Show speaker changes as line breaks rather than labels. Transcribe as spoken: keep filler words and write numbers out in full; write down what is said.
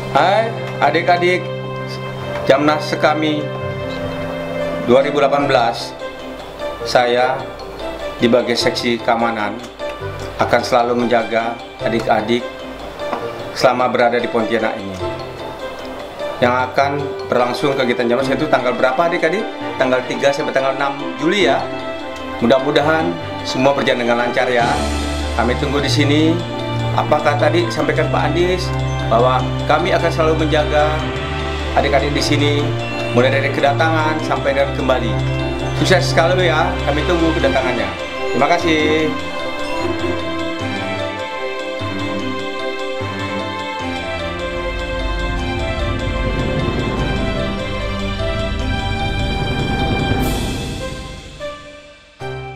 Hai adik-adik Jamnas Sekami dua ribu delapan belas. Saya di bagian seksi keamanan akan selalu menjaga adik-adik selama berada di Pontianak ini. Yang akan berlangsung kegiatan Jamnas itu tanggal berapa adik-adik? Tanggal tiga sampai tanggal enam Juli ya. Mudah-mudahan semua berjalan dengan lancar ya. Kami tunggu di sini. Apakah tadi sampaikan Pak Andis bahwa kami akan selalu menjaga adik-adik di sini mulai dari kedatangan sampai dan kembali. Sukses sekali ya. Kami tunggu kedatangannya. Terima kasih.